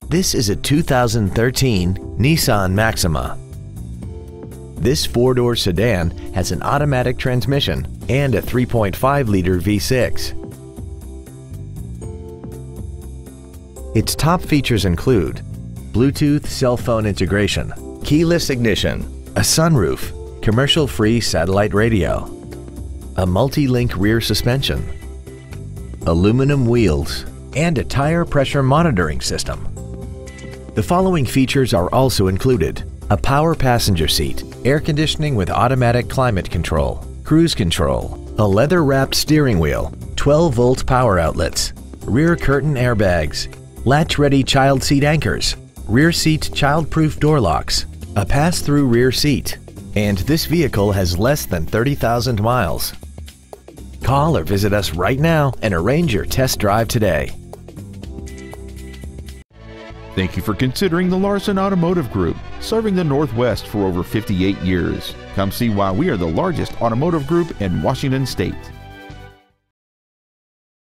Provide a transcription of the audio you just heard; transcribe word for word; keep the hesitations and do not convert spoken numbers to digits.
This is a two thousand thirteen Nissan Maxima. This four-door sedan has an automatic transmission and a three point five liter V six. Its top features include Bluetooth cell phone integration, keyless ignition, a sunroof, commercial-free satellite radio, a multi-link rear suspension, aluminum wheels, and a tire pressure monitoring system. The following features are also included: a power passenger seat, air conditioning with automatic climate control, cruise control, a leather-wrapped steering wheel, twelve volt power outlets, rear curtain airbags, latch-ready child seat anchors, rear seat child-proof door locks, a pass-through rear seat, and this vehicle has less than thirty thousand miles. Call or visit us right now and arrange your test drive today. Thank you for considering the Larson Automotive Group, serving the Northwest for over fifty-eight years. Come see why we are the largest automotive group in Washington State.